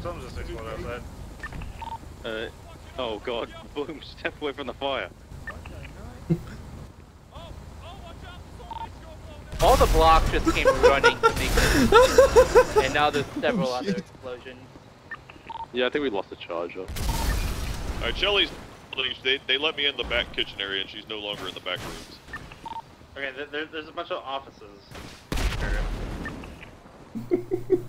Someone's just exploded outside. Oh god, Bloom, step away from the fire. All the blocks just came running to make it. And now there's several other explosions. Yeah, I think we lost the charger. Alright, Shelly's they let me in the back kitchen area and she's no longer in the back rooms. Okay, there's a bunch of offices.